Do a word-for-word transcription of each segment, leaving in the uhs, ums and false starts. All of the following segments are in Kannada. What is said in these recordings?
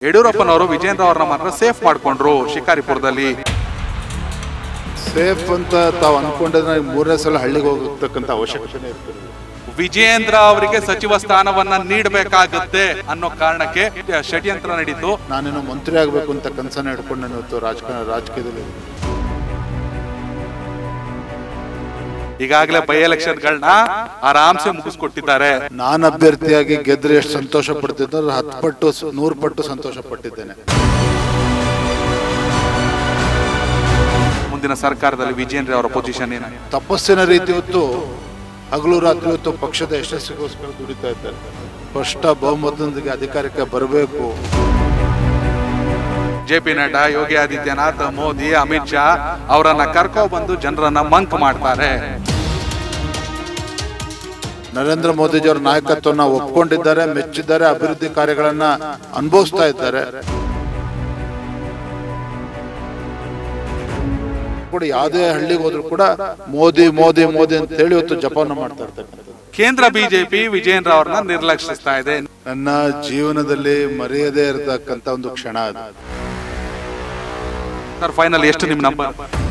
ಯಡಿಯೂರಪ್ಪನವರು ವಿಜೇಂದ್ರ ಅವರನ್ನ ಮಾತ್ರ ಸೇಫ್ ಮಾಡಿಕೊಂಡ್ರು ಶಿಕಾರಿಪುರದಲ್ಲಿ. ಸೇಫ್ ಅಂತ ತಾವು ಅನ್ಕೊಂಡಿದ್ರೆ ಮೂರನೇ ಸಲ ಹಳ್ಳಿಗೆ ಹೋಗತಕ್ಕಂಥ ಅವಶ್ಯಕತೆ ಇರ್ತದೆ. ವಿಜೇಂದ್ರ ಅವರಿಗೆ ಸಚಿವ ಸ್ಥಾನವನ್ನ ನೀಡಬೇಕಾಗುತ್ತೆ ಅನ್ನೋ ಕಾರಣಕ್ಕೆ ಷಡ್ಯಂತ್ರ ನಡೀತು. ನಾನೇನೋ ಮಂತ್ರಿ ಆಗಬೇಕು ಅಂತ ಕನಸನ್ನ ಹಿಡ್ಕೊಂಡು ನಾನು ಇವತ್ತು ರಾಜಕಾರಣ ರಾಜಕೀಯದಲ್ಲಿ ಈಗಾಗಲೇ ಬೈ ಎಲೆಕ್ಷನ್ಗಳನ್ನ ಆರಾಮ್ಸೆ ಮುಗಿಸ್ಕೊಟ್ಟಿದ್ದಾರೆ. ನಾನು ಅಭ್ಯರ್ಥಿಯಾಗಿ ಗೆದ್ರೆ ಎಷ್ಟು ಸಂತೋಷ ಪಡ್ತಿದ್ದ ಹತ್ತು ಪಟ್ಟು ನೂರು ಪಟ್ಟು ಸಂತೋಷ ಪಟ್ಟಿದ್ದೇನೆ. ಮುಂದಿನ ಸರ್ಕಾರದಲ್ಲಿ ವಿಜೇಂದ್ರ ಅವರ ಪೊಸಿಷನ್ ಏನು? ತಪಸ್ಸಿನ ರೀತಿ ಹೊತ್ತು ಹಗಲು ರಾತ್ರಿ ಹೊತ್ತು ಪಕ್ಷದ ಯಶಸ್ಸಿಗೋಸ್ಕರ ದುಡಿತಾ ಇದ್ದಾರೆ. ಸ್ಪಷ್ಟ ಬಹುಮತದೊಂದಿಗೆ ಅಧಿಕಾರಕ್ಕೆ ಬರಬೇಕು. ಜೆ ಪಿ ನಡ್ಡಾ, ಯೋಗಿ ಆದಿತ್ಯನಾಥ್, ಮೋದಿ, ಅಮಿತ್ ಶಾ ಅವರನ್ನ ಕರ್ಕೊ ಬಂದು ಜನರನ್ನ ಮಂಕ್ ಮಾಡ್ತಾರೆ. ನರೇಂದ್ರ ಮೋದಿಜಿಯವರ ನಾಯಕತ್ವನ ಒಪ್ಕೊಂಡಿದ್ದಾರೆ, ಮೆಚ್ಚಿದ್ದಾರೆ, ಅಭಿವೃದ್ಧಿ ಕಾರ್ಯಗಳನ್ನ ಅನುಭವಿಸ್ತಾ ಇದ್ದಾರೆ. ಕೂಡ ಯಾವುದೇ ಹಳ್ಳಿಗೆ ಹೋದ್ರು ಕೂಡ ಮೋದಿ ಮೋದಿ ಮೋದಿ ಅಂತ ಹೇಳಿ ಇವತ್ತು ಜಪವನ್ನು ಮಾಡ್ತಾ ಇರ್ತಾರೆ. ಕೇಂದ್ರ ಬಿಜೆಪಿ ವಿಜೇಂದ್ರ ಅವರನ್ನ ನಿರ್ಲಕ್ಷಿಸ್ತಾ ಇದೆ. ನನ್ನ ಜೀವನದಲ್ಲಿ ಮರೆಯದೇ ಇರತಕ್ಕಂತ ಒಂದು ಕ್ಷಣ ಅದು. ಸರ್, ಫೈನಲ್ ಎಷ್ಟು ನಿಮ್ ನಂಬರ್?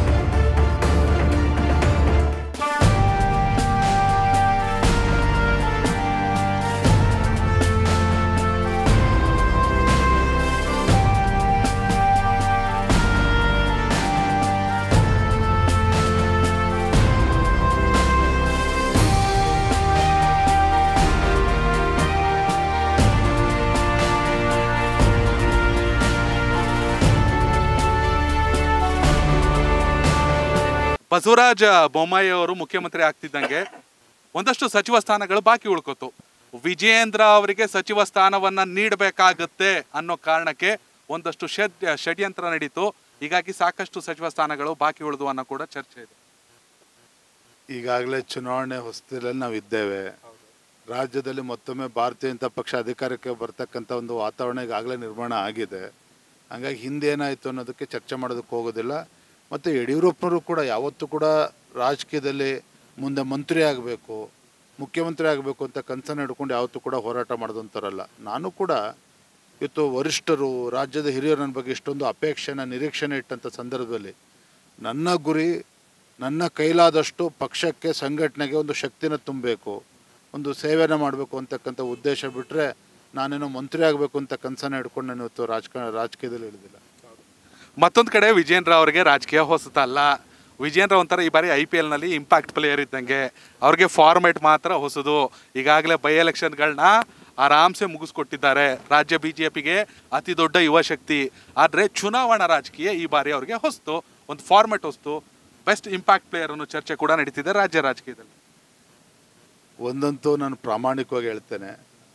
ಬಸವರಾಜ ಬೊಮ್ಮಾಯಿ ಅವರು ಮುಖ್ಯಮಂತ್ರಿ ಆಗ್ತಿದ್ದಂಗೆ ಒಂದಷ್ಟು ಸಚಿವ ಸ್ಥಾನಗಳು ಬಾಕಿ ಉಳ್ಕೋತು. ವಿಜೇಂದ್ರ ಅವರಿಗೆ ಸಚಿವ ಸ್ಥಾನವನ್ನ ನೀಡಬೇಕಾಗುತ್ತೆ ಅನ್ನೋ ಕಾರಣಕ್ಕೆ ಒಂದಷ್ಟು ಷಡ್ ಷಡ್ಯಂತ್ರ ನಡೀತು. ಹೀಗಾಗಿ ಸಾಕಷ್ಟು ಸಚಿವ ಸ್ಥಾನಗಳು ಬಾಕಿ ಉಳಿದು ಅನ್ನೋ ಕೂಡ ಚರ್ಚೆ ಇದೆ. ಈಗಾಗಲೇ ಚುನಾವಣೆ ಹೊಸದಲ್ಲಿ ನಾವು ಇದ್ದೇವೆ. ರಾಜ್ಯದಲ್ಲಿ ಮತ್ತೊಮ್ಮೆ ಭಾರತೀಯ ಜನತಾ ಪಕ್ಷ ಅಧಿಕಾರಕ್ಕೆ ಬರ್ತಕ್ಕಂಥ ಒಂದು ವಾತಾವರಣ ಈಗಾಗಲೇ ನಿರ್ಮಾಣ ಆಗಿದೆ. ಹಾಗಾಗಿ ಹಿಂದೆ ಏನಾಯಿತು ಅನ್ನೋದಕ್ಕೆ ಚರ್ಚೆ ಮಾಡೋದಕ್ಕೆ ಹೋಗೋದಿಲ್ಲ. ಮತ್ತು ಯಡಿಯೂರಪ್ಪನವರು ಕೂಡ ಯಾವತ್ತೂ ಕೂಡ ರಾಜಕೀಯದಲ್ಲಿ ಮುಂದೆ ಮಂತ್ರಿ ಆಗಬೇಕು, ಮುಖ್ಯಮಂತ್ರಿ ಆಗಬೇಕು ಅಂತ ಕನಸನ್ನು ಹಿಡ್ಕೊಂಡು ಯಾವತ್ತೂ ಕೂಡ ಹೋರಾಟ ಮಾಡೋದಂತಾರಲ್ಲ. ನಾನು ಕೂಡ ಇವತ್ತು ವರಿಷ್ಠರು, ರಾಜ್ಯದ ಹಿರಿಯರು ನನ್ನ ಬಗ್ಗೆ ಇಷ್ಟೊಂದು ಅಪೇಕ್ಷೆನ ನಿರೀಕ್ಷಣೆ ಇಟ್ಟಂಥ ಸಂದರ್ಭದಲ್ಲಿ ನನ್ನ ಗುರಿ ನನ್ನ ಕೈಲಾದಷ್ಟು ಪಕ್ಷಕ್ಕೆ, ಸಂಘಟನೆಗೆ ಒಂದು ಶಕ್ತಿನ ತುಂಬಬೇಕು, ಒಂದು ಸೇವೆನ ಮಾಡಬೇಕು ಅಂತಕ್ಕಂಥ ಉದ್ದೇಶ ಬಿಟ್ಟರೆ ನಾನೇನೋ ಮಂತ್ರಿ ಆಗಬೇಕು ಅಂತ ಕನಸನ್ನು ಹಿಡ್ಕೊಂಡು ನಾನು ಇವತ್ತು ರಾಜಕಾರಣ ರಾಜಕೀಯದಲ್ಲಿ ಇಳಿದಿಲ್ಲ. ಮತ್ತೊಂದು ಕಡೆ ವಿಜೇಂದ್ರ ಅವರಿಗೆ ರಾಜಕೀಯ ಹೊಸತಲ್ಲ. ವಿಜೇಂದ್ರ ಒಂಥರ ಈ ಬಾರಿ ಐ ಪಿ ಎಲ್ನಲ್ಲಿ ಇಂಪ್ಯಾಕ್ಟ್ ಪ್ಲೇಯರ್ ಇದ್ದಂಗೆ. ಅವ್ರಿಗೆ ಫಾರ್ಮೆಟ್ ಮಾತ್ರ ಹೊಸದು. ಈಗಾಗಲೇ ಬೈ ಎಲೆಕ್ಷನ್ಗಳನ್ನ ಆರಾಮ್ಸೆ ಮುಗಿಸ್ಕೊಟ್ಟಿದ್ದಾರೆ. ರಾಜ್ಯ ಬಿ ಜೆ ಪಿಗೆ ಅತಿ ದೊಡ್ಡ ಯುವ ಶಕ್ತಿ. ಆದರೆ ಚುನಾವಣಾ ರಾಜಕೀಯ ಈ ಬಾರಿ ಅವ್ರಿಗೆ ಹೊಸ್ತು, ಒಂದು ಫಾರ್ಮೆಟ್ ಹೊಸ್ತು. ಬೆಸ್ಟ್ ಇಂಪ್ಯಾಕ್ಟ್ ಪ್ಲೇಯರ್ ಅನ್ನೋ ಚರ್ಚೆ ಕೂಡ ನಡೀತಿದೆ ರಾಜ್ಯ ರಾಜಕೀಯದಲ್ಲಿ. ಒಂದಂತೂ ನಾನು ಪ್ರಾಮಾಣಿಕವಾಗಿ ಹೇಳ್ತೇನೆ,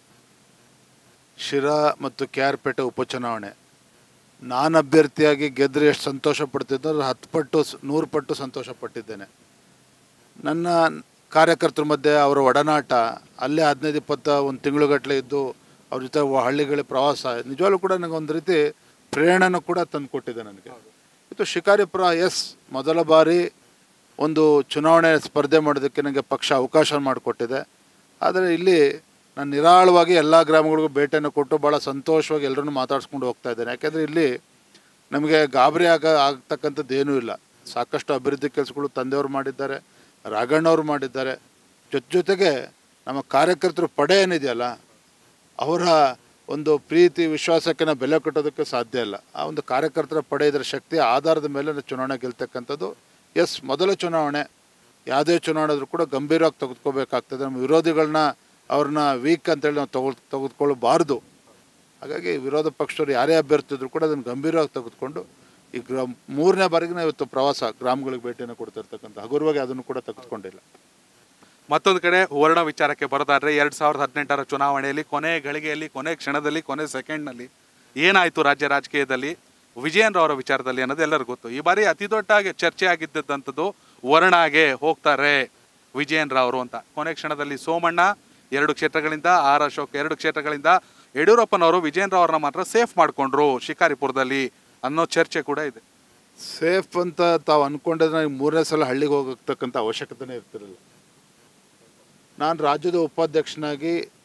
ಶಿರಾ ಮತ್ತು ಕೆ ಆರ್ ಪೇಟೆ ಉಪಚುನಾವಣೆ ನಾನು ಅಭ್ಯರ್ಥಿಯಾಗಿ ಗೆದ್ದರೆ ಎಷ್ಟು ಸಂತೋಷ ಪಡ್ತಿದ್ದ ಹತ್ತು ಪಟ್ಟು ನೂರು ಪಟ್ಟು ಸಂತೋಷ ಪಟ್ಟಿದ್ದೇನೆ. ನನ್ನ ಕಾರ್ಯಕರ್ತರ ಮಧ್ಯೆ ಅವರ ಒಡನಾಟ, ಅಲ್ಲೇ ಹದಿನೈದು ಇಪ್ಪತ್ತ ಒಂದು ತಿಂಗಳುಗಟ್ಟಲೆ ಇದ್ದು ಅವ್ರ ಜೊತೆ ಹಳ್ಳಿಗಳ ಪ್ರವಾಸ ನಿಜವಾಗ್ಲೂ ಕೂಡ ನನಗೆ ಒಂದು ರೀತಿ ಪ್ರೇರಣೆನೂ ಕೂಡ ತಂದು ಕೊಟ್ಟಿದೆ ನನಗೆ. ಇದು ಶಿಕಾರಿಪುರ ಎಸ್ ಮೊದಲ ಬಾರಿ ಒಂದು ಚುನಾವಣೆ ಸ್ಪರ್ಧೆ ಮಾಡೋದಕ್ಕೆ ನನಗೆ ಪಕ್ಷ ಅವಕಾಶ ಮಾಡಿಕೊಟ್ಟಿದೆ. ಆದರೆ ಇಲ್ಲಿ ನಾನು ನಿರಾಳವಾಗಿ ಎಲ್ಲ ಗ್ರಾಮಗಳಿಗೂ ಭೇಟಿಯನ್ನು ಕೊಟ್ಟು ಭಾಳ ಸಂತೋಷವಾಗಿ ಎಲ್ಲರನ್ನೂ ಮಾತಾಡ್ಸ್ಕೊಂಡು ಹೋಗ್ತಾ ಇದ್ದೇನೆ. ಯಾಕೆಂದರೆ ಇಲ್ಲಿ ನಮಗೆ ಗಾಬರಿ ಆಗ ಆಗ್ತಕ್ಕಂಥದ್ದು ಏನೂ ಇಲ್ಲ. ಸಾಕಷ್ಟು ಅಭಿವೃದ್ಧಿ ಕೆಲಸಗಳು ತಂದೆಯವರು ಮಾಡಿದ್ದಾರೆ, ರಾಘಣ್ಣವರು ಮಾಡಿದ್ದಾರೆ. ಜೊತೆ ಜೊತೆಗೆ ನಮ್ಮ ಕಾರ್ಯಕರ್ತರು ಪಡೆ ಏನಿದೆಯಲ್ಲ, ಅವರ ಒಂದು ಪ್ರೀತಿ ವಿಶ್ವಾಸಕ್ಕೆ ನಾವು ಬೆಲೆ ಕಟ್ಟೋದಕ್ಕೆ ಸಾಧ್ಯ ಇಲ್ಲ. ಆ ಒಂದು ಕಾರ್ಯಕರ್ತರ ಪಡೆ ಇದರ ಶಕ್ತಿಯ ಆಧಾರದ ಮೇಲೆ ನಾವು ಚುನಾವಣೆ ಗೆಲ್ತಕ್ಕಂಥದ್ದು. ಎಸ್, ಮೊದಲ ಚುನಾವಣೆ, ಯಾವುದೇ ಚುನಾವಣೆ ಆದರೂ ಕೂಡ ಗಂಭೀರವಾಗಿ ತೆಗೆದುಕೋಬೇಕಾಗ್ತದೆ. ನಮ್ಮ ವಿರೋಧಿಗಳನ್ನ ಅವ್ರನ್ನ ವೀಕ್ ಅಂತೇಳಿ ನಾವು ತಗೊ ತೆಗೆದುಕೊಳ್ಳಬಾರ್ದು. ಹಾಗಾಗಿ ವಿರೋಧ ಪಕ್ಷದವ್ರು ಯಾರೇ ಅಭ್ಯರ್ಥಿ ಇದ್ರು ಕೂಡ ಅದನ್ನು ಗಂಭೀರವಾಗಿ ತೆಗೆದುಕೊಂಡು ಈ ಗ್ರಾ ಮೂರನೇ ಬಾರಿಗೆ ನಾವು ಇವತ್ತು ಪ್ರವಾಸ ಗ್ರಾಮಗಳಿಗೆ ಭೇಟಿಯನ್ನು ಕೊಡ್ತಿರ್ತಕ್ಕಂಥ ಹಗುರವಾಗಿ ಅದನ್ನು ಕೂಡ ತೆಗೆದುಕೊಂಡಿಲ್ಲ. ಮತ್ತೊಂದು ಕಡೆ ವರ್ಣ ವಿಚಾರಕ್ಕೆ ಬರೋದಾದ್ರೆ ಎರಡು ಸಾವಿರದ ಹದಿನೆಂಟರ ಚುನಾವಣೆಯಲ್ಲಿ ಕೊನೆ ಗಳಿಗೆಯಲ್ಲಿ, ಕೊನೆ ಕ್ಷಣದಲ್ಲಿ, ಕೊನೆ ಸೆಕೆಂಡ್ನಲ್ಲಿ ಏನಾಯಿತು ರಾಜ್ಯ ರಾಜಕೀಯದಲ್ಲಿ ವಿಜೇಂದ್ರ ಅವರ ವಿಚಾರದಲ್ಲಿ ಅನ್ನೋದು ಎಲ್ಲರಿಗೂ ಗೊತ್ತು. ಈ ಬಾರಿ ಅತಿ ದೊಡ್ಡ ಚರ್ಚೆ ಆಗಿದ್ದಂಥದ್ದು ವರ್ಣಾಗೆ ಹೋಗ್ತಾರೆ ವಿಜೇಂದ್ರ ಅವರು ಅಂತ. ಕೊನೆ ಕ್ಷಣದಲ್ಲಿ ಸೋಮಣ್ಣ ಎರಡು ಕ್ಷೇತ್ರಗಳಿಂದ, ಆರ್ ಅಶೋಕ್ ಎರಡು ಕ್ಷೇತ್ರಗಳಿಂದ, ಯಡಿಯೂರಪ್ಪನವರು ವಿಜೇಂದ್ರ ಅವ್ರನ್ನ ಮಾತ್ರ ಸೇಫ್ ಮಾಡಿಕೊಂಡ್ರು ಶಿಕಾರಿಪುರದಲ್ಲಿ ಅನ್ನೋ ಚರ್ಚೆ ಕೂಡ ಇದೆ. ಸೇಫ್ ಅಂತ ತಾವು ಅಂದ್ಕೊಂಡಿದ್ರೆ ಮೂರನೇ ಸಲ ಹಳ್ಳಿಗೆ ಹೋಗತಕ್ಕಂಥ ಅವಶ್ಯಕತೆನೇ ಇರ್ತಿರಲಿಲ್ಲ. ನಾನು ರಾಜ್ಯದ ಉಪಾಧ್ಯಕ್ಷನಾಗಿ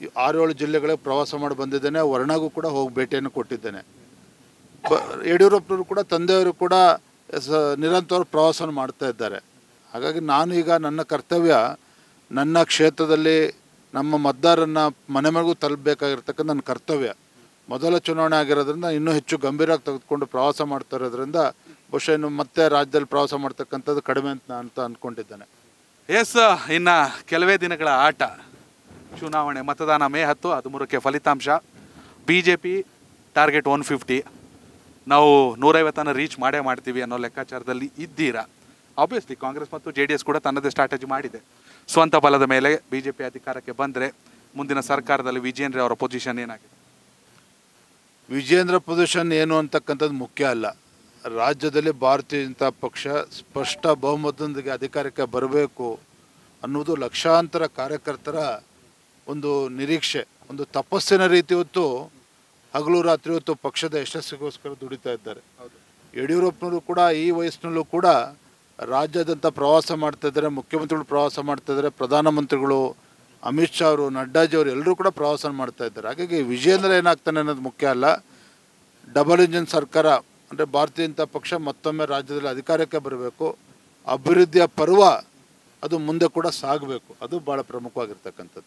ಈ ಆರು ಏಳು ಜಿಲ್ಲೆಗಳಿಗೆ ಪ್ರವಾಸ ಮಾಡಿ ಬಂದಿದ್ದೇನೆ. ವರ್ಣಗೂ ಕೂಡ ಹೋಗಿ ಭೇಟಿಯನ್ನು ಕೊಟ್ಟಿದ್ದೇನೆ. ಬ ಯಡಿಯೂರಪ್ಪನವರು ಕೂಡ ತಂದೆಯವರು ಕೂಡ ಸ ನಿರಂತರ ಪ್ರವಾಸವನ್ನು ಮಾಡ್ತಾ ಇದ್ದಾರೆ. ಹಾಗಾಗಿ ನಾನು ಈಗ ನನ್ನ ಕರ್ತವ್ಯ, ನನ್ನ ಕ್ಷೇತ್ರದಲ್ಲಿ ನಮ್ಮ ಮತದಾರರನ್ನು ಮನೆ ಮನೆಗೂ ತಲುಪಬೇಕಾಗಿರ್ತಕ್ಕಂಥ ನನ್ನ ಕರ್ತವ್ಯ. ಮೊದಲ ಚುನಾವಣೆ ಆಗಿರೋದ್ರಿಂದ ಇನ್ನೂ ಹೆಚ್ಚು ಗಂಭೀರವಾಗಿ ತೆಗೆದುಕೊಂಡು ಪ್ರವಾಸ ಮಾಡ್ತಾ ಇರೋದ್ರಿಂದ ಬಹುಶಃ ಇನ್ನು ಮತ್ತೆ ರಾಜ್ಯದಲ್ಲಿ ಪ್ರವಾಸ ಮಾಡ್ತಕ್ಕಂಥದ್ದು ಕಡಿಮೆ ಅಂತ ಅಂತ ಅಂದ್ಕೊಂಡಿದ್ದೇನೆ. ಎಸ್, ಇನ್ನು ಕೆಲವೇ ದಿನಗಳ ಆಟ. ಚುನಾವಣೆ ಮತದಾನ ಮೇ ಹತ್ತು ಹದಿಮೂರಕ್ಕೆ ಫಲಿತಾಂಶ. B J P target one fifty, ನಾವು ನೂರೈವತ್ತನ್ನು ರೀಚ್ ಮಾಡೇ ಮಾಡ್ತೀವಿ ಅನ್ನೋ ಲೆಕ್ಕಾಚಾರದಲ್ಲಿ ಇದ್ದೀರಾ. ಆಬ್ವಿಯಸ್ಲಿ ಕಾಂಗ್ರೆಸ್ ಮತ್ತು ಜೆ ಡಿ ಎಸ್ ಕೂಡ ತನ್ನದೇ ಸ್ಟ್ರಾಟಜಿ ಮಾಡಿದೆ. ಸ್ವಂತ ಬಲದ ಮೇಲೆ ಬಿ ಜೆ ಪಿ ಅಧಿಕಾರಕ್ಕೆ ಬಂದರೆ ಮುಂದಿನ ಸರ್ಕಾರದಲ್ಲಿ ವಿಜೇಂದ್ರ ಅವರ ಪೊಸಿಷನ್ ಏನಾಗಿದೆ? ವಿಜೇಂದ್ರ ಪೊಸಿಷನ್ ಏನು ಅಂತಕ್ಕಂಥದ್ದು ಮುಖ್ಯ ಅಲ್ಲ. ರಾಜ್ಯದಲ್ಲಿ ಭಾರತೀಯ ಜನತಾ ಪಕ್ಷ ಸ್ಪಷ್ಟ ಬಹುಮತದೊಂದಿಗೆ ಅಧಿಕಾರಕ್ಕೆ ಬರಬೇಕು ಅನ್ನೋದು ಲಕ್ಷಾಂತರ ಕಾರ್ಯಕರ್ತರ ಒಂದು ನಿರೀಕ್ಷೆ, ಒಂದು ತಪಸ್ಸಿನ ರೀತಿ ಹೊತ್ತು ಹಗಲು ರಾತ್ರಿ ಹೊತ್ತು ಪಕ್ಷದ ಯಶಸ್ಸಿಗೋಸ್ಕರ ದುಡಿತಾ ಇದ್ದಾರೆ. ಯಡಿಯೂರಪ್ಪನವರು ಕೂಡ ಈ ವಯಸ್ಸಿನಲ್ಲೂ ಕೂಡ ರಾಜ್ಯಾದ್ಯಂತ ಪ್ರವಾಸ ಮಾಡ್ತಾ ಇದ್ದಾರೆ. ಮುಖ್ಯಮಂತ್ರಿಗಳು ಪ್ರವಾಸ ಮಾಡ್ತಾ ಇದ್ದಾರೆ. ಪ್ರಧಾನಮಂತ್ರಿಗಳು, ಅಮಿತ್ ಶಾ ಅವರು, ನಡ್ಡಾಜಿ ಅವರು ಎಲ್ಲರೂ ಕೂಡ ಪ್ರವಾಸ ಮಾಡ್ತಾ ಇದ್ದಾರೆ. ಹಾಗಾಗಿ ವಿಜೇಂದ್ರ ಏನಾಗ್ತಾನೆ ಅನ್ನೋದು ಮುಖ್ಯ ಅಲ್ಲ. ಡಬಲ್ ಇಂಜಿನ್ ಸರ್ಕಾರ ಅಂದರೆ ಭಾರತೀಯ ಜನತಾ ಪಕ್ಷ ಮತ್ತೊಮ್ಮೆ ರಾಜ್ಯದಲ್ಲಿ ಅಧಿಕಾರಕ್ಕೆ ಬರಬೇಕು. ಅಭಿವೃದ್ಧಿಯ ಪರ್ವ ಅದು ಮುಂದೆ ಕೂಡ ಸಾಗಬೇಕು. ಅದು ಭಾಳ ಪ್ರಮುಖವಾಗಿರ್ತಕ್ಕಂಥದ್ದು.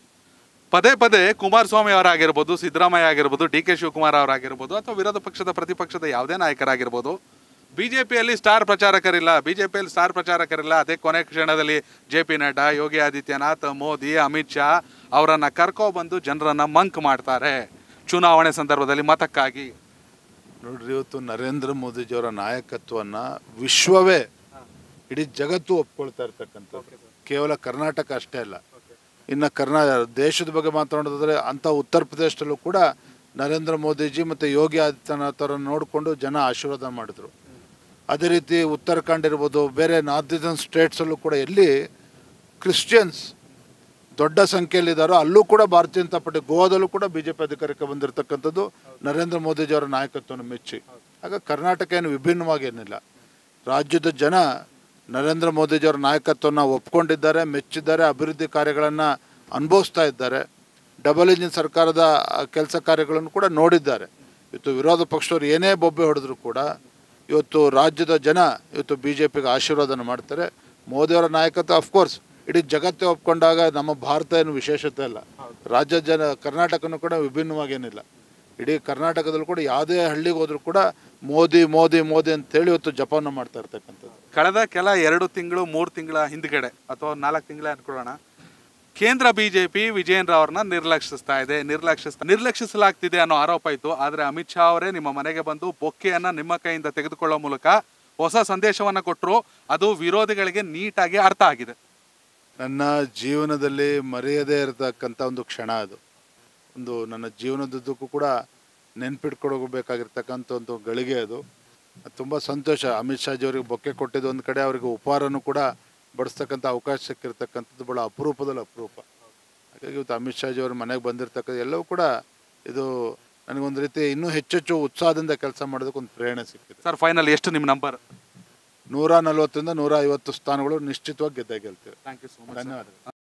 ಪದೇ ಪದೇ ಕುಮಾರಸ್ವಾಮಿ ಅವರಾಗಿರ್ಬೋದು, ಸಿದ್ದರಾಮಯ್ಯ ಆಗಿರ್ಬೋದು, ಡಿ ಕೆ ಶಿವಕುಮಾರ್ ಅವರಾಗಿರ್ಬೋದು, ಅಥವಾ ವಿರೋಧ ಪಕ್ಷದ ಪ್ರತಿಪಕ್ಷದ ಯಾವುದೇ ನಾಯಕರಾಗಿರ್ಬೋದು, ಬಿ ಜೆ ಪಿಯಲ್ಲಿ ಸ್ಟಾರ್ ಪ್ರಚಾರಕರಿಲ್ಲ, ಬಿ ಜೆ ಪಿಯಲ್ಲಿ ಸ್ಟಾರ್ ಪ್ರಚಾರಕರಿಲ್ಲ. ಅದೇ ಕೊನೆ ಕ್ಷಣದಲ್ಲಿ ಜೆ ಪಿ ನಡ್ಡಾ, ಯೋಗಿ ಆದಿತ್ಯನಾಥ್, ಮೋದಿ, ಅಮಿತ್ ಶಾ ಅವರನ್ನು ಕರ್ಕೊಬಂದು ಜನರನ್ನು ಮಂಕ್ ಮಾಡ್ತಾರೆ ಚುನಾವಣೆ ಸಂದರ್ಭದಲ್ಲಿ ಮತಕ್ಕಾಗಿ. ನೋಡ್ರಿ, ಇವತ್ತು ನರೇಂದ್ರ ಮೋದಿಜಿಯವರ ನಾಯಕತ್ವವನ್ನು ವಿಶ್ವವೇ, ಇಡೀ ಜಗತ್ತು ಒಪ್ಕೊಳ್ತಾ ಇರ್ತಕ್ಕಂಥದ್ದು. ಕೇವಲ ಕರ್ನಾಟಕ ಅಷ್ಟೇ ಅಲ್ಲ, ಇನ್ನು ಕರ್ನಾ ದೇಶದ ಬಗ್ಗೆ ಮಾತನಾಡೋದಾದರೆ ಅಂಥ ಉತ್ತರ ಪ್ರದೇಶದಲ್ಲೂ ಕೂಡ ನರೇಂದ್ರ ಮೋದಿಜಿ ಮತ್ತು ಯೋಗಿ ಆದಿತ್ಯನಾಥ್ ಅವರನ್ನು ನೋಡಿಕೊಂಡು ಜನ ಆಶೀರ್ವಾದ ಮಾಡಿದ್ರು. ಅದೇ ರೀತಿ ಉತ್ತರಾಖಂಡ್ ಇರ್ಬೋದು, ಬೇರೆ ನಾರ್ತ್ ಈಸ್ಟರ್ನ್ ಸ್ಟೇಟ್ಸಲ್ಲೂ ಕೂಡ ಎಲ್ಲಿ ಕ್ರಿಶ್ಚಿಯನ್ಸ್ ದೊಡ್ಡ ಸಂಖ್ಯೆಯಲ್ಲಿದ್ದಾರೋ ಅಲ್ಲೂ ಕೂಡ ಭಾರತೀಯ ಜನತಾ ಪಾರ್ಟಿ, ಗೋವಾದಲ್ಲೂ ಕೂಡ ಬಿ ಜೆ ಪಿ ಅಧಿಕಾರಕ್ಕೆ ಬಂದಿರತಕ್ಕಂಥದ್ದು ನರೇಂದ್ರ ಮೋದಿಜಿಯವರ ನಾಯಕತ್ವವನ್ನು ಮೆಚ್ಚಿ. ಆಗ ಕರ್ನಾಟಕ ಏನು ವಿಭಿನ್ನವಾಗೇನಿಲ್ಲ. ರಾಜ್ಯದ ಜನ ನರೇಂದ್ರ ಮೋದಿಜಿಯವರ ನಾಯಕತ್ವವನ್ನು ಒಪ್ಕೊಂಡಿದ್ದಾರೆ, ಮೆಚ್ಚಿದ್ದಾರೆ, ಅಭಿವೃದ್ಧಿ ಕಾರ್ಯಗಳನ್ನು ಅನುಭವಿಸ್ತಾ ಇದ್ದಾರೆ. ಡಬಲ್ ಇಂಜಿನ್ ಸರ್ಕಾರದ ಕೆಲಸ ಕಾರ್ಯಗಳನ್ನು ಕೂಡ ನೋಡಿದ್ದಾರೆ. ಇವತ್ತು ವಿರೋಧ ಪಕ್ಷದವರು ಏನೇ ಬೊಬ್ಬೆ ಹೊಡೆದ್ರು ಕೂಡ ಇವತ್ತು ರಾಜ್ಯದ ಜನ ಇವತ್ತು ಬಿ ಜೆ ಪಿಗೆ ಆಶೀರ್ವಾದನ ಮಾಡ್ತಾರೆ. ಮೋದಿಯವರ ನಾಯಕತ್ವ ಅಫ್ಕೋರ್ಸ್ ಇಡೀ ಜಗತ್ತೇ ಒಪ್ಕೊಂಡಾಗ ನಮ್ಮ ಭಾರತ ಏನು ವಿಶೇಷತೆ ಅಲ್ಲ. ರಾಜ್ಯ ಜನ ಕರ್ನಾಟಕನೂ ಕೂಡ ವಿಭಿನ್ನವಾಗೇನಿಲ್ಲ. ಇಡೀ ಕರ್ನಾಟಕದಲ್ಲೂ ಕೂಡ ಯಾವುದೇ ಹಳ್ಳಿಗೆ ಹೋದರೂ ಕೂಡ ಮೋದಿ ಮೋದಿ ಮೋದಿ ಅಂತೇಳಿ ಇವತ್ತು ಜಪವನ್ನು ಮಾಡ್ತಾ ಇರ್ತಕ್ಕಂಥದ್ದು. ಕಳೆದ ಕೆಲ ಎರಡು ತಿಂಗಳು ಮೂರು ತಿಂಗಳ ಹಿಂದ್ಗಡೆ ಅಥವಾ ನಾಲ್ಕು ತಿಂಗಳೇ ಅನ್ಕೊಳ್ಳೋಣ, ಕೇಂದ್ರ ಬಿಜೆಪಿ ವಿಜೇಂದ್ರ ಅವ್ರನ್ನ ನಿರ್ಲಕ್ಷಿಸ್ತಾ ಇದೆ, ನಿರ್ಲಕ್ಷಿಸ್ತಾ ನಿರ್ಲಕ್ಷಿಸಲಾಗ್ತಿದೆ ಅನ್ನೋ ಆರೋಪ ಇತ್ತು. ಆದರೆ ಅಮಿತ್ ಶಾ ಅವರೇ ನಿಮ್ಮ ಮನೆಗೆ ಬಂದು ಬೊಕ್ಕೆಯನ್ನು ನಿಮ್ಮ ಕೈಯಿಂದ ತೆಗೆದುಕೊಳ್ಳೋ ಮೂಲಕ ಹೊಸ ಸಂದೇಶವನ್ನು ಕೊಟ್ಟರು. ಅದು ವಿರೋಧಿಗಳಿಗೆ ನೀಟಾಗಿ ಅರ್ಥ ಆಗಿದೆ. ನನ್ನ ಜೀವನದಲ್ಲಿ ಮರೆಯದೇ ಇರತಕ್ಕಂಥ ಒಂದು ಕ್ಷಣ ಅದು. ಒಂದು ನನ್ನ ಜೀವನದುದ್ದಕ್ಕೂ ಕೂಡ ನೆನ್ಪಿಟ್ಕೊಡಬೇಕಾಗಿರ್ತಕ್ಕಂಥ ಒಂದು ಗಳಿಗೆ ಅದು. ತುಂಬ ಸಂತೋಷ. ಅಮಿತ್ ಶಾಜಿ ಅವರಿಗೆ ಬೊಕ್ಕೆ ಕೊಟ್ಟಿದ್ದು ಒಂದು ಕಡೆ, ಅವರಿಗೆ ಉಪಹಾರನೂ ಕೂಡ ಬಡಿಸ್ತಕ್ಕಂಥ ಅವಕಾಶ ಸಿಕ್ಕಿರ್ತಕ್ಕಂಥದ್ದು ಭಾಳ ಅಪರೂಪದಲ್ಲಿ ಅಪರೂಪ. ಹಾಗಾಗಿ ಇವತ್ತು ಅಮಿತ್ ಶಾಜಿ ಅವ್ರ ಮನೆಗೆ ಬಂದಿರತಕ್ಕಂಥ ಎಲ್ಲವೂ ಕೂಡ ಇದು ನನಗೊಂದು ರೀತಿ ಇನ್ನೂ ಹೆಚ್ಚೆಚ್ಚು ಉತ್ಸಾಹದಿಂದ ಕೆಲಸ ಮಾಡೋದಕ್ಕೆ ಒಂದು ಪ್ರೇರಣೆ ಸಿಕ್ಕಿದೆ. ಸರ್, ಫೈನಲ್ ಎಷ್ಟು ನಿಮ್ಮ ನಂಬರ್? ನೂರ ನಲ್ವತ್ತರಿಂದ ನೂರ ಐವತ್ತು ಸ್ಥಾನಗಳು ನಿಶ್ಚಿತವಾಗಿ ಗೆದ್ದೇ ಗೆಲ್ತೇವೆ. Thank you so much. ಧನ್ಯವಾದ.